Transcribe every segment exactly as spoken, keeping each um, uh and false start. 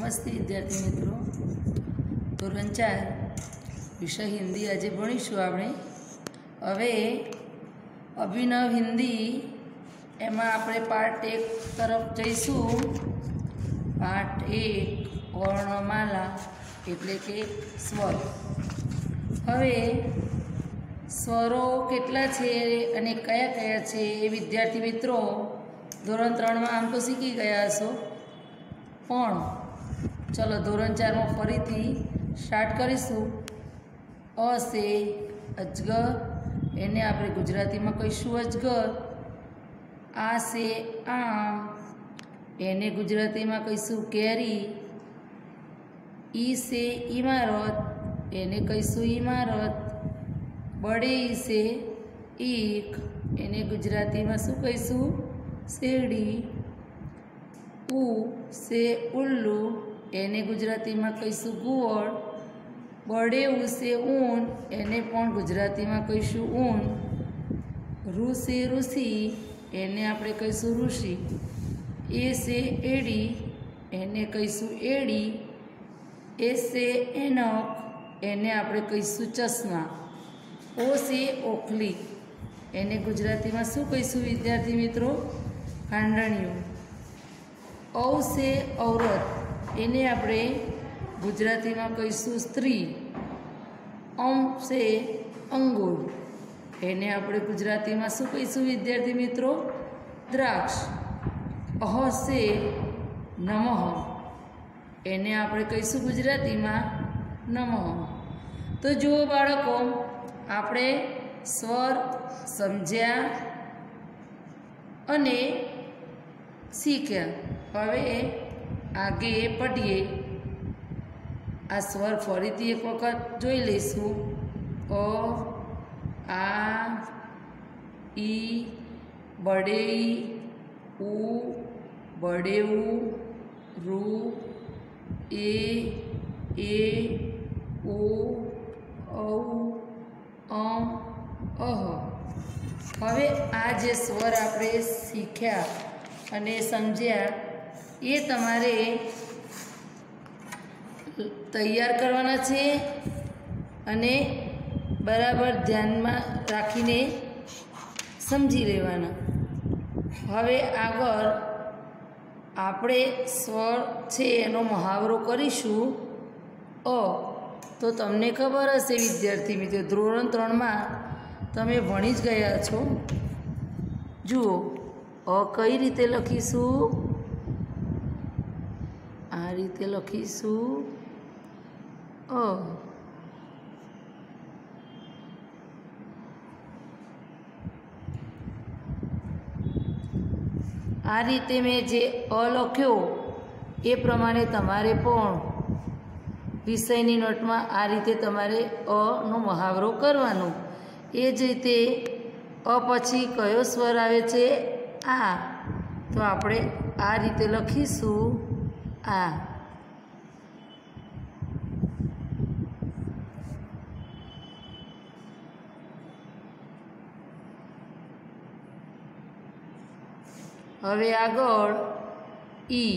નમસ્તે વિદ્યાર્થી મિત્રો, ધોરણ ચાર વિષય હિન્દી આજે ભણીશું આપણે. હવે અભિનવ હિન્દી એમાં આપણે પાર્ટ એક તરફ જઈશું. પાર્ટ એક વર્ણમાલા એટલે કે સ્વર. હવે સ્વરો કેટલા છે અને કયા કયા છે એ વિદ્યાર્થી મિત્રો ધોરણ ત્રણમાં આમ તો શીખી ગયા હશો, પણ ચલો ધોરણ ચારમાં ફરીથી સ્ટાર્ટ કરીશું. અ છે અજગર, એને આપણે ગુજરાતીમાં કહીશું અજગર. આ છે આમ, એને ગુજરાતીમાં કહીશું કેરી. ઈ છે ઇમારત, એને કહીશું ઇમારત. બડે ઈ છે ઈક, એને ગુજરાતીમાં શું કહીશું? શેરડી. ઉ છે ઉલ્લુ, એને ગુજરાતીમાં કહીશું ગુવડ. બડે ઉ છે ઊન, એને પણ ગુજરાતીમાં કહીશું ઊન. રૂ છે ઋષિ, એને આપણે કહીશું ઋષિ. એ છે એડી, એને કહીશું એડી. એ છે એનક, એને આપણે કહીશું ચશ્મા. ઓ છે ઓખલી, એને ગુજરાતીમાં શું કહીશું વિદ્યાર્થી મિત્રો? ખાંડણીયું. ઔ છે ઔરત, એને આપણે ગુજરાતીમાં કહીશું સ્ત્રી. અમ છે અંગુર, એને આપણે ગુજરાતીમાં શું કહીશું વિદ્યાર્થી મિત્રો? દ્રાક્ષ. અહ છે નમઃ, એને આપણે કહીશું ગુજરાતીમાં નમઃ. તો જુઓ બાળકો, આપણે સ્વર સમજ્યા અને શીખ્યા. હવે આગે પઢીએ. આ સ્વર ફરીથી એક વખત જોઈ લઈશું. અ, આ, ઈ, બડેઈ, ઉ, બડેવું, રૂ, એ, એ, ઓ, ઔ, અમ, અહ. હવે આ જે સ્વર આપણે શીખ્યા અને સમજ્યા એ તમારે તૈયાર કરવાના છે અને બરાબર ધ્યાનમાં રાખીને સમજી લેવાના. હવે આગળ આપણે સ્વર છે એનો મહાવરો કરીશું. અ તો તમને ખબર હશે વિદ્યાર્થી મિત્રો, ધોરણ ત્રણમાં તમે ભણી જ ગયા છો. જુઓ, અ કઈ રીતે લખીશું? આ રીતે લખીશું અ. આ રીતે મેં જે અ લખ્યો એ પ્રમાણે તમારે પણ વિષયની નોટમાં આ રીતે તમારે અ નો મહાવરો કરવાનો. એ જ રીતે અ પછી કયો સ્વર આવે છે? આ. તો આપણે આ રીતે લખીશું આ. હવે આગળ ઈ.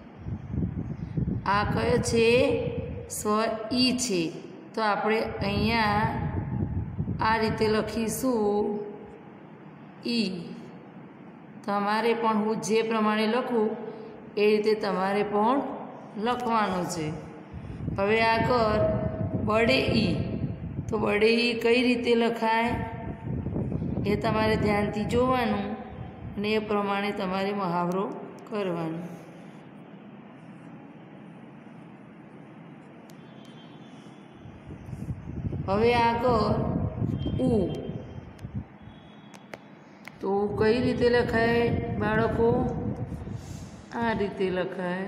આ કયો છે? સ્વર ઈ છે. તો આપણે અહીંયા આ રીતે લખીશું ઈ. તમારે પણ હું જે પ્રમાણે લખું એ રીતે તમારે પણ લખવાનું છે. હવે આગળ બડે ઈ. તો બડે ઈ કઈ રીતે લખાય એ તમારે ધ્યાનથી જોવાનું અને એ પ્રમાણે તમારે મહાવરો કરવાનો. હવે આગળ ઉ. તો કઈ રીતે લખાય બાળકો? આ રીતે લખાય.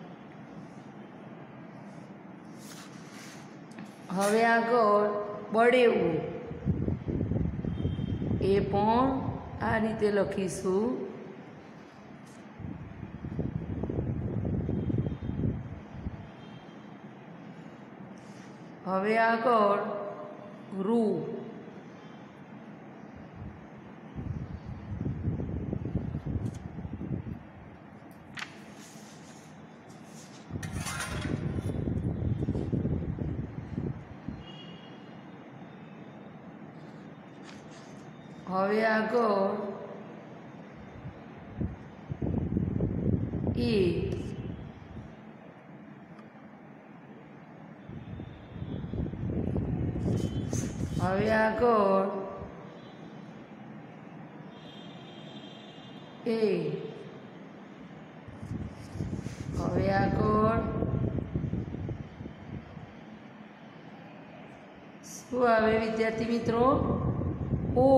હવે આગળ બડેવું. એ પણ આ રીતે લખીશું. હવે આગળ રૂ. હવે આગળ એ, હવે આગળ એ, હવે આગળ શું આવે વિદ્યાર્થી મિત્રો? ઓ.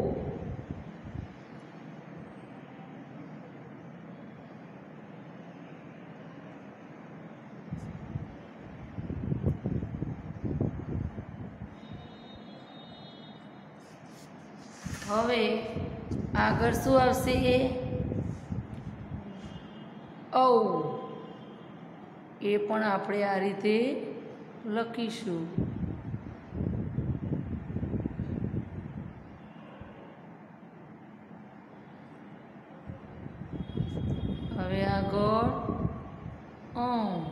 હવે આગળ શું આવશે? એ ઔ. એ પણ આપણે આ રીતે લખીશું. હવે આગળ અ.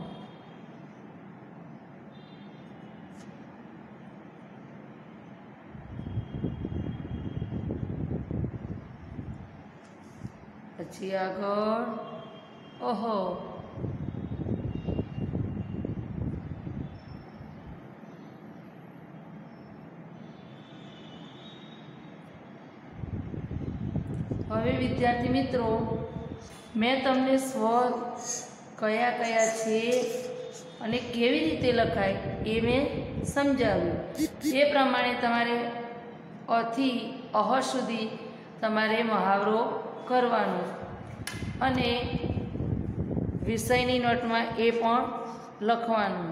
પછી આગળ અહ. હવે વિદ્યાર્થી મિત્રો, મેં તમને સ્વર કયા કયા છે અને કેવી રીતે લખાય એ મેં સમજાવ્યું. એ પ્રમાણે તમારે અથી અહ સુધી તમારે મહાવરો કરવાનો અને વિષયની નોટમાં એ પણ લખવાનું.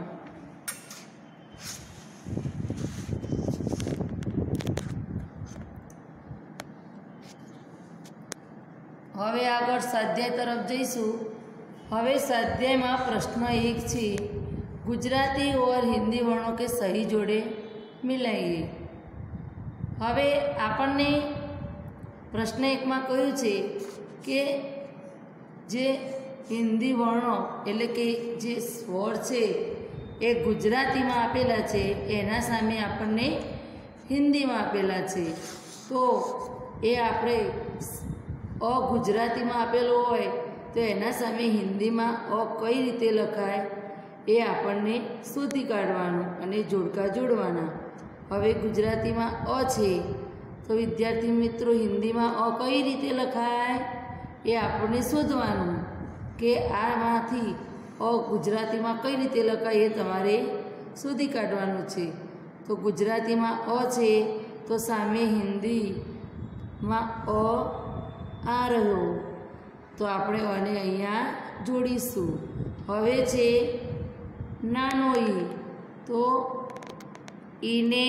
હવે આગળ સ્વાધ્યાય તરફ જઈશું. હવે સ્વાધ્યાયમાં પ્રશ્ન એક છે, ગુજરાતી ઓર હિન્દી વર્ણો કે સહી જોડે મિલાઈએ. હવે આપણને પ્રશ્ન એકમાં કહ્યું છે કે જે હિન્દી વર્ણો એટલે કે જે સ્વર છે એ ગુજરાતીમાં આપેલા છે, એના સામે આપણને હિન્દીમાં આપેલા છે. તો એ આપણે અ ગુજરાતીમાં આપેલો હોય તો એના સામે હિન્દીમાં અ કઈ રીતે લખાય એ આપણને શોધી કાઢવાનું અને જોડકા જોડવાના. હવે ગુજરાતીમાં અ છે તો વિદ્યાર્થી મિત્રો હિન્દીમાં અ કઈ રીતે લખાય એ આપણને શોધવાનું કે આમાંથી અ ગુજરાતીમાં કઈ રીતે લખાય એ તમારે શોધી કાઢવાનું છે. તો ગુજરાતીમાં અ છે તો સામે હિન્દીમાં અ આ રહ્યો, તો આપણે આને અહીંયા જોડીશું. હવે છે નાનો ઈ, તો ઈને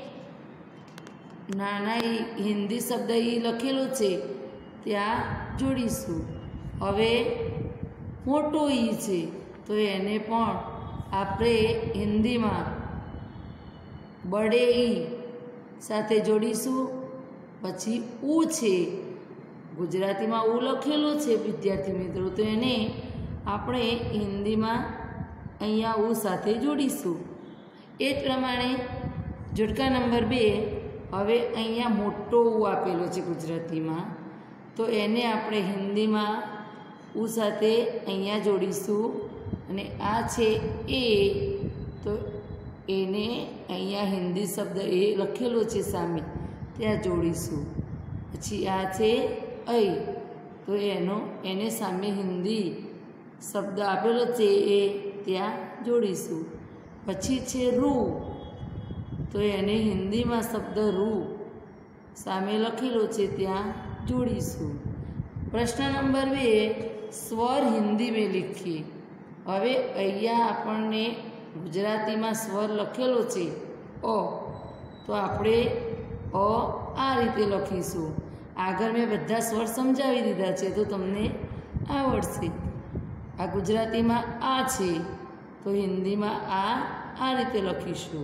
નાના ઈ હિન્દી શબ્દ ઈ લખેલો છે ત્યાં જોડીશું. હવે મોટો ઈ છે તો એને પણ આપણે હિન્દીમાં બડે ઈ સાથે જોડીશું. પછી ઉ છે, ગુજરાતીમાં ઉ લખેલો છે વિદ્યાર્થી મિત્રો, તો એને આપણે હિન્દીમાં અહીંયા ઉ સાથે જોડીશું. એ જ પ્રમાણે જોડકા નંબર બે, હવે અહીંયા મોટો ઉ આપેલો છે ગુજરાતીમાં, તો એને આપણે હિન્દીમાં ઉ સાથે અહીંયા જોડીશું. અને આ છે એ, તો એને અહીંયા હિન્દી શબ્દ એ લખેલો છે સામે ત્યાં જોડીશું. પછી આ છે ऐ, તો એનો એને સામે હિન્દી શબ્દ આપેલો છે એ ત્યાં જોડીશું. પછી છે રૂ, તો એને હિન્દીમાં શબ્દ રૂ સામે લખેલો છે ત્યાં જોડીશું. પ્રશ્ન નંબર બે, સ્વર હિન્દી મેં લીખીએ. હવે અહીંયા આપણને ગુજરાતીમાં સ્વર લખેલો છે અ, તો આપણે અ આ રીતે લખીશું. આગળ મેં બધા સ્વર સમજાવી દીધા છે તો તમને આવડશે. આ ગુજરાતીમાં આ છે તો હિન્દીમાં આ આ રીતે લખીશું.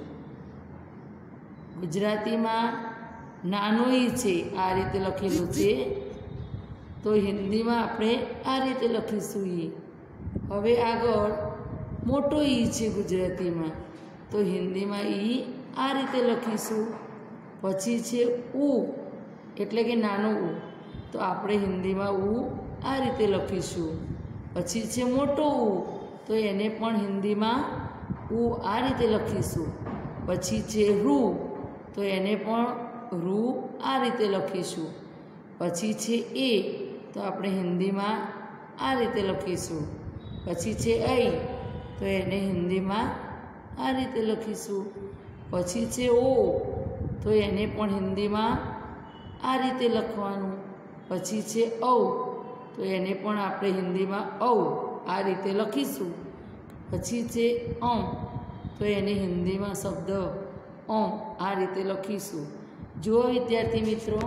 ગુજરાતીમાં નાનો ઈ છે આ રીતે લખેલું છે, તો હિન્દીમાં આપણે આ રીતે લખીશું ઈ. હવે આગળ મોટો ઈ છે ગુજરાતીમાં, તો હિન્દીમાં ઈ આ રીતે લખીશું. પછી છે ઉ, એટલે કે નાનું ઉ, તો આપણે હિન્દીમાં ઉ આ રીતે લખીશું. પછી છે મોટો ઉ, તો એને પણ હિન્દીમાં ઉ આ રીતે લખીશું. પછી છે રૂ, તો એને પણ રૂ આ રીતે લખીશું. પછી છે એ, તો આપણે હિન્દીમાં આ રીતે લખીશું. પછી છે ઐ, તો એને હિન્દીમાં આ રીતે લખીશું. પછી છે ઓ, તો એને પણ હિન્દીમાં આ રીતે લખવાનું. પછી છે ઔ, તો એને પણ આપણે હિન્દીમાં ઔ આ રીતે લખીશું. પછી છે અમ, તો એને હિન્દીમાં શબ્દ અમ આ રીતે લખીશું. જુઓ વિદ્યાર્થી મિત્રો,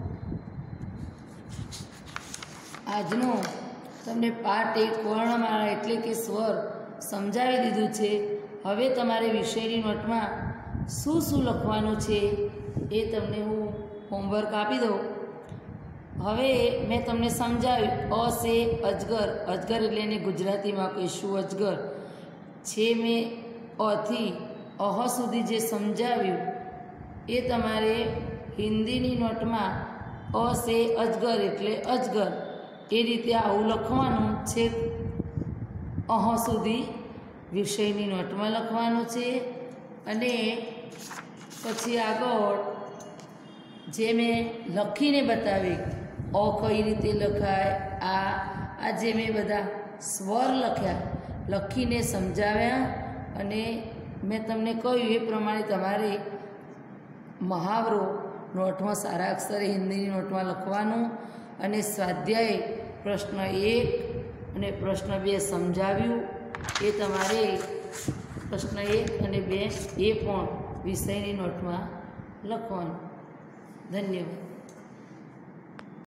આજનો તમને પાઠ એક વર્ણમાળા એટલે કે સ્વર સમજાવી દીધું છે. હવે તમારે વિષયની નોટમાં શું શું લખવાનું છે એ તમને હું હોમવર્ક આપી દઉં. હવે મેં તમને સમજાવ્યું અ સે અજગર, અજગર એટલે એને ગુજરાતીમાં કહીશું અજગર છે. મેં અથી અહ સુધી જે સમજાવ્યું એ તમારે હિન્દીની નોટમાં અ સે અજગર એટલે અજગર એ રીતે આવું લખવાનું છે. અહ સુધી વિષયની નોટમાં લખવાનું છે. અને પછી આગળ જે મેં લખીને બતાવી અ કઈ રીતે લખાય, આ આ જે મેં બધા સ્વર લખ્યા લખીને સમજાવ્યા અને મેં તમને કહ્યું એ પ્રમાણે તમારે મહાવરો નોટમાં સારા અક્ષરે હિન્દીની નોટમાં લખવાનું. અને સ્વાધ્યાય પ્રશ્ન એક અને પ્રશ્ન બે સમજાવ્યું એ તમારે પ્રશ્ન એક અને બે એ પણ વિષયની નોટમાં લખવાનું. ધન્યવાદ.